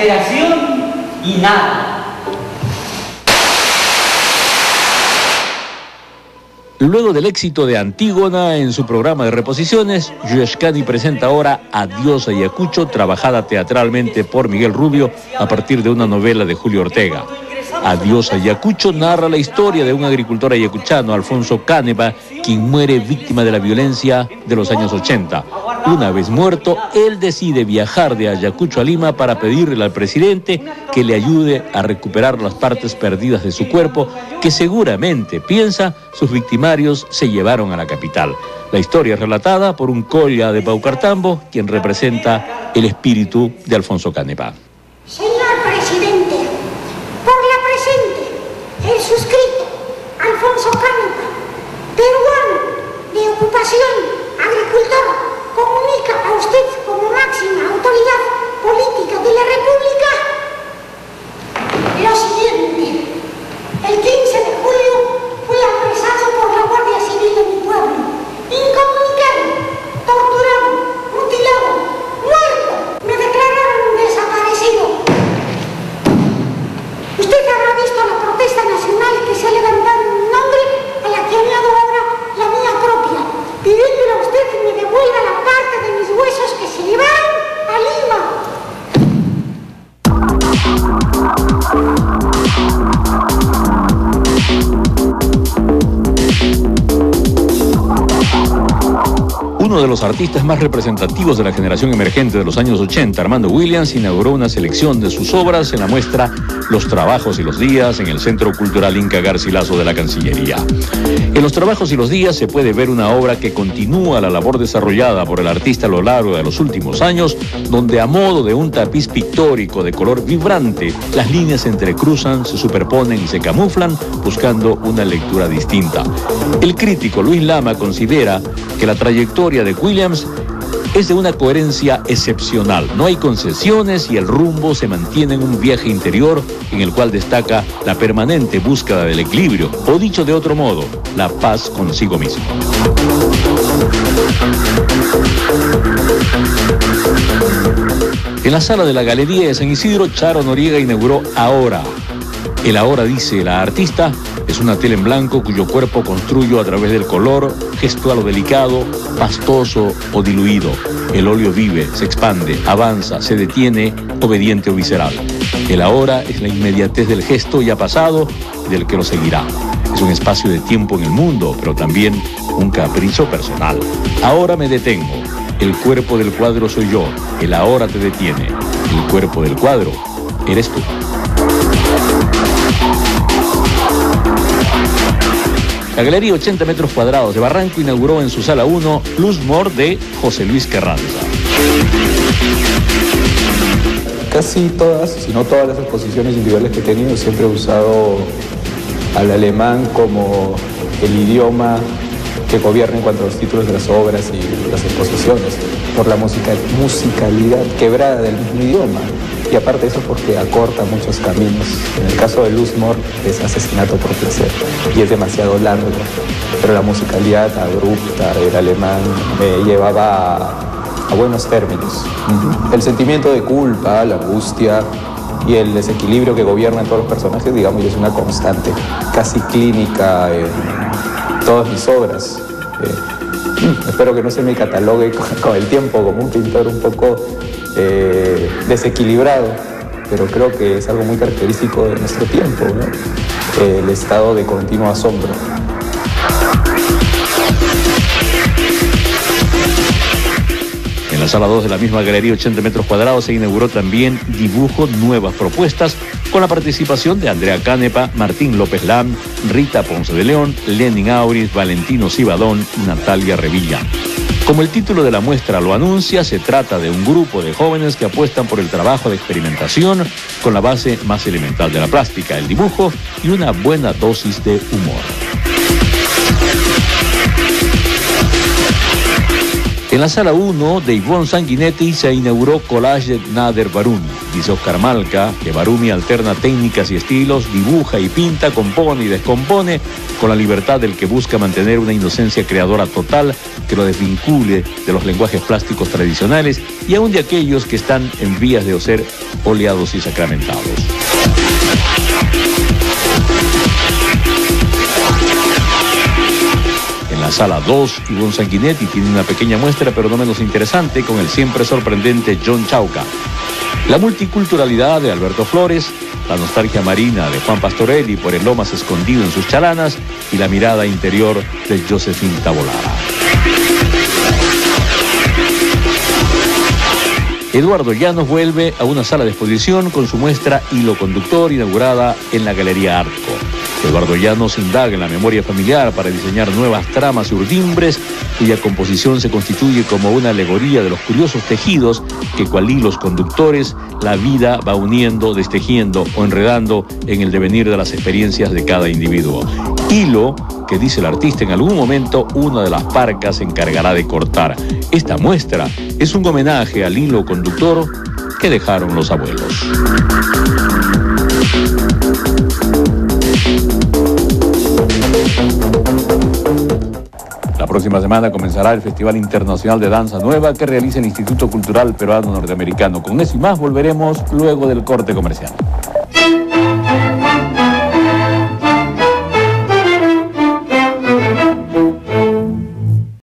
exageración y nada. Luego del éxito de Antígona en su programa de reposiciones, Yuyashkani presenta ahora Adiós Ayacucho, trabajada teatralmente por Miguel Rubio a partir de una novela de Julio Ortega. Adiós Ayacucho narra la historia de un agricultor ayacuchano, Alfonso Canepa, quien muere víctima de la violencia de los años 80. Una vez muerto, él decide viajar de Ayacucho a Lima para pedirle al presidente que le ayude a recuperar las partes perdidas de su cuerpo, que seguramente, piensa, sus victimarios se llevaron a la capital. La historia es relatada por un colla de Paucartambo, quien representa el espíritu de Alfonso Canepa. Señor presidente, por la presente, el suscrito Alfonso Canepa, peruano de ocupación, agricultor, comunica a usted como máxima autoridad política de la República lo siguiente. El 15 de julio fui apresado por la Guardia Civil de mi pueblo, incomunicado, torturado, mutilado, muerto. Me declararon desaparecido. Usted habrá visto la protesta nacional que se ha levantado en mi nombre, a la que añado ahora la mía propia, pidiéndole a usted que me devuelva la parte de mis huesos que se llevaron a Lima. Uno de los artistas más representativos de la generación emergente de los años 80, Armando Williams, inauguró una selección de sus obras en la muestra Los Trabajos y los Días en el Centro Cultural Inca Garcilaso de la Cancillería. En Los Trabajos y los Días se puede ver una obra que continúa la labor desarrollada por el artista a lo largo de los últimos años, donde a modo de un tapiz pictórico de color vibrante, las líneas se entrecruzan, se superponen y se camuflan, buscando una lectura distinta. El crítico Luis Lama considera que la trayectoria de Williams es de una coherencia excepcional. No hay concesiones y el rumbo se mantiene en un viaje interior en el cual destaca la permanente búsqueda del equilibrio, o dicho de otro modo, la paz consigo mismo. En la sala de la Galería de San Isidro, Charo Noriega inauguró Ahora. El Ahora, dice la artista, es una tela en blanco cuyo cuerpo construyo a través del color, gestual o delicado, pastoso o diluido. El óleo vive, se expande, avanza, se detiene, obediente o visceral. El Ahora es la inmediatez del gesto ya pasado y del que lo seguirá. Es un espacio de tiempo en el mundo, pero también un capricho personal. Ahora me detengo. El cuerpo del cuadro soy yo. El ahora te detiene. El cuerpo del cuadro eres tú. La Galería 80 metros cuadrados de Barranco inauguró en su sala 1 Luz Mor de José Luis Carranza. Casi todas, si no todas las exposiciones individuales que he tenido, siempre he usado al alemán como el idioma que gobierna en cuanto a los títulos de las obras y las exposiciones, por la musicalidad quebrada del mismo idioma. Y aparte de eso, porque acorta muchos caminos. En el caso de Luz Mor es asesinato por placer y es demasiado largo, pero la musicalidad abrupta del alemán me llevaba a buenos términos. El sentimiento de culpa, la angustia y el desequilibrio que gobierna en todos los personajes, digamos, es una constante casi clínica en todas mis obras. Espero que no se me catalogue con el tiempo como un pintor un poco desequilibrado, pero creo que es algo muy característico de nuestro tiempo, ¿no? El estado de continuo asombro. En la sala 2 de la misma Galería 80 metros cuadrados se inauguró también Dibujo Nuevas Propuestas, con la participación de Andrea Canepa, Martín López Lam, Rita Ponce de León, Lenin Auris, Valentino Cibadón y Natalia Revilla. Como el título de la muestra lo anuncia, se trata de un grupo de jóvenes que apuestan por el trabajo de experimentación con la base más elemental de la plástica, el dibujo y una buena dosis de humor. En la sala 1 de Ivonne Sanguinetti se inauguró Collage Nader Barumi. Dice Oscar Malca que Barumi alterna técnicas y estilos, dibuja y pinta, compone y descompone con la libertad del que busca mantener una inocencia creadora total que lo desvincule de los lenguajes plásticos tradicionales y aún de aquellos que están en vías de ser oleados y sacramentados. En la sala 2, Ivonne Sanguinetti tiene una pequeña muestra, pero no menos interesante, con el siempre sorprendente John Chauca. La multiculturalidad de Alberto Flores, la nostalgia marina de Juan Pastorelli por el Lomas escondido en sus chalanas y la mirada interior de Josephine Tabolara. Eduardo Llanos vuelve a una sala de exposición con su muestra Hilo Conductor, inaugurada en la Galería Arco. Eduardo Llanos indaga en la memoria familiar para diseñar nuevas tramas y urdimbres, cuya composición se constituye como una alegoría de los curiosos tejidos que, cual hilos conductores, la vida va uniendo, destejiendo o enredando en el devenir de las experiencias de cada individuo. Hilo que, dice el artista, en algún momento una de las parcas se encargará de cortar. Esta muestra es un homenaje al hilo conductor que dejaron los abuelos. La próxima semana comenzará el Festival Internacional de Danza Nueva que realiza el Instituto Cultural Peruano Norteamericano. Con eso y más volveremos luego del corte comercial.